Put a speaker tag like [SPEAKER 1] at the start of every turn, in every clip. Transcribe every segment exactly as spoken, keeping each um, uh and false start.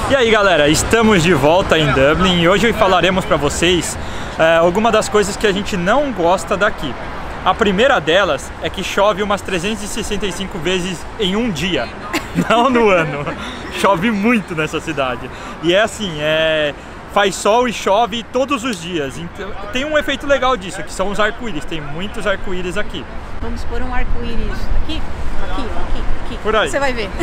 [SPEAKER 1] E aí galera, estamos de volta em Dublin e hoje falaremos para vocês é, algumas das coisas que a gente não gosta daqui. A primeira delas é que chove umas trezentas e sessenta e cinco vezes em um dia, não no ano. Chove muito nessa cidade. E é assim, é... faz sol e chove todos os dias. Então, tem um efeito legal disso, que são os arco-íris. Tem muitos arco-íris aqui.
[SPEAKER 2] Vamos pôr um arco-íris aqui, aqui, aqui, aqui.
[SPEAKER 1] Por aí.
[SPEAKER 2] Você vai ver.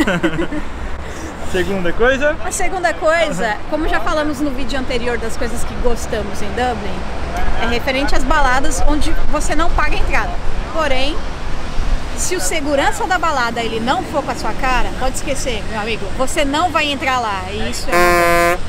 [SPEAKER 1] Segunda coisa?
[SPEAKER 2] A segunda coisa, como já falamos no vídeo anterior das coisas que gostamos em Dublin, é referente às baladas onde você não paga entrada. Porém, se o segurança da balada ele não for com a sua cara, pode esquecer, meu amigo, você não vai entrar lá. E isso é...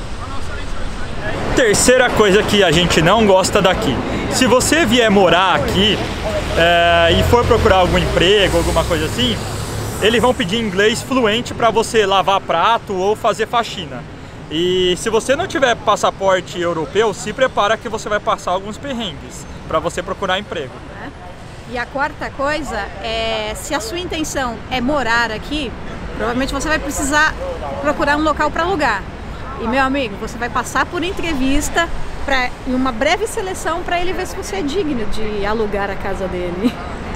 [SPEAKER 1] Terceira coisa que a gente não gosta daqui. Se você vier morar aqui é, e for procurar algum emprego, alguma coisa assim, eles vão pedir inglês fluente para você lavar prato ou fazer faxina. E se você não tiver passaporte europeu, se prepara que você vai passar alguns perrengues para você procurar emprego.
[SPEAKER 2] E a quarta coisa é, se a sua intenção é morar aqui, provavelmente você vai precisar procurar um local para alugar. E meu amigo, você vai passar por entrevista pra, e uma breve seleção para ele ver se você é digno de alugar a casa dele.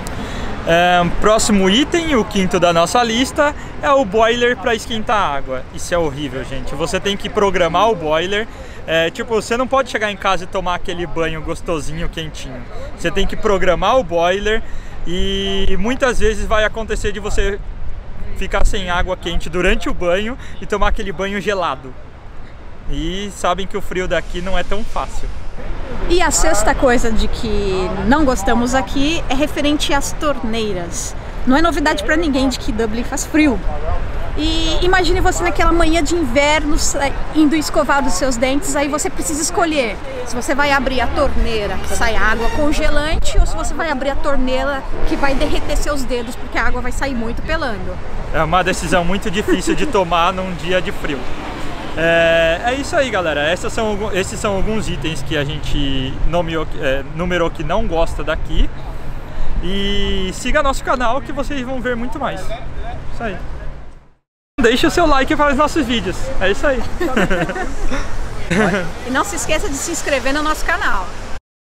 [SPEAKER 1] É, próximo item, o quinto da nossa lista, é o boiler para esquentar água. Isso é horrível, gente. Você tem que programar o boiler. É, tipo, você não pode chegar em casa e tomar aquele banho gostosinho, quentinho. Você tem que programar o boiler e muitas vezes vai acontecer de você ficar sem água quente durante o banho e tomar aquele banho gelado. E sabem que o frio daqui não é tão fácil.
[SPEAKER 2] E a sexta coisa de que não gostamos aqui é referente às torneiras. Não é novidade para ninguém de que Dublin faz frio. E imagine você naquela manhã de inverno indo escovar os seus dentes, aí você precisa escolher se você vai abrir a torneira que sai água congelante ou se você vai abrir a torneira que vai derreter seus dedos porque a água vai sair muito pelando. É
[SPEAKER 1] uma decisão muito difícil de tomar num dia de frio. É, é isso aí, galera. Essas são, esses são alguns itens que a gente nomeou, é, numerou que não gosta daqui. E siga nosso canal que vocês vão ver muito mais. Isso aí. Deixe o seu like para os nossos vídeos. É isso aí.
[SPEAKER 2] E não se esqueça de se inscrever no nosso canal.